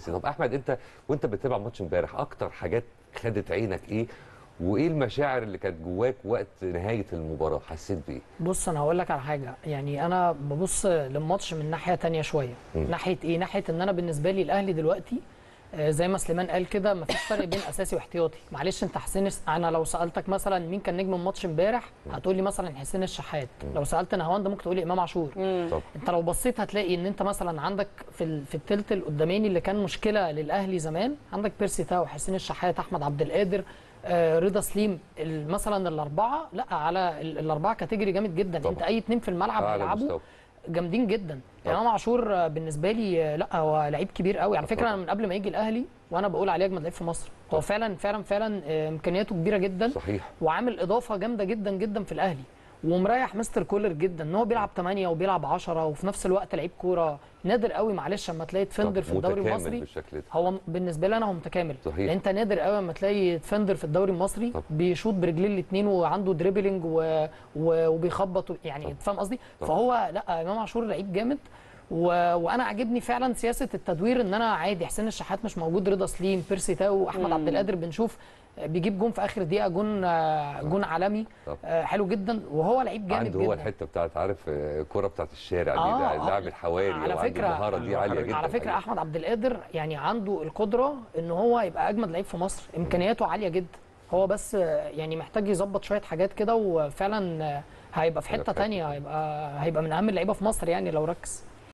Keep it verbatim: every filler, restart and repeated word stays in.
طب احمد، انت وانت بتتابع ماتش امبارح اكتر حاجات خدت عينك ايه؟ وايه المشاعر اللي كانت جواك وقت نهايه المباراه؟ حسيت بايه؟ بص انا هقول لك على حاجه، يعني انا ببص للماتش من ناحيه تانية شويه. مم. ناحيه ايه؟ ناحيه ان انا بالنسبه لي الاهلي دلوقتي آه، زي ما سليمان قال كده مفيش فرق بين اساسي واحتياطي. معلش انت حسين الس- انا لو سالتك مثلا مين كان نجم الماتش امبارح هتقول لي مثلا حسين الشحات. لو سالت نهاوند ممكن تقول لي امام عاشور. طب انت لو بصيت هتلاقي ان انت مثلا عندك في ال- في الثلث القداماني اللي كان مشكله للاهلي زمان، عندك بيرسي تاو، حسين الشحات، احمد عبد القادر، آه، رضا سليم، ال- مثلا الاربعه، لا على ال- الاربعه كاتيجوري جامد جدا. طبعا. انت اي اتنين في الملعب اعلى هيلعبوا مستوى. جامدين جدا. طبعا. امام عاشور آه، بالنسبه لي آه، لا هو لعيب كبير قوي على فكره. طبعا. انا من قبل ما يجي الاهلي وانا بقول عليه اجمد لعيب في مصر. هو طبعا. فعلا فعلا فعلا آه، امكانياته كبيره جدا، صحيح. وعامل اضافه جامده جدا جدا في الاهلي، ومريح مستر كولر جدا ان هو بيلعب ثمانية وبيلعب عشرة وفي نفس الوقت لعيب كوره. نادر قوي معلش اما تلاقي ديفندر في الدوري متكامل المصري. بالشكل ده. هو بالنسبه لي انا هو متكامل. صحيح. لان انت نادر قوي اما تلاقي ديفندر في الدوري المصري طب. بيشوط برجليه الاثنين وعنده دريبلينج و... و... وبيخبط و... يعني طب. انت فاهم قصدي. طب. فهو لا امام عاشور لعيب جامد، و... وانا عاجبني فعلا سياسه التدوير ان انا عادي حسين الشحات مش موجود، رضا سليم، بيرسي تاو، احمد عبد القادر بنشوف بيجيب جون في اخر دقيقه، جون جون عالمي طب. حلو جدا، وهو لعيب جامد عنده جدا. هو الحته بتاعت عارف آه، الكره بتاعت الشارع دي، آه، ده آه. لاعب الحواري، على وعنده فكرة المهاره دي عاليه جدا. على فكره الحقيقة. احمد عبد القادر يعني عنده القدره ان هو يبقى اجمد لعيب في مصر، امكانياته عاليه جدا. هو بس يعني محتاج يظبط شويه حاجات كده، وفعلا هيبقى في حته في حتة ثانيه، هيبقى هيبقى من اهم اللعيبه في مصر يعني لو ركز.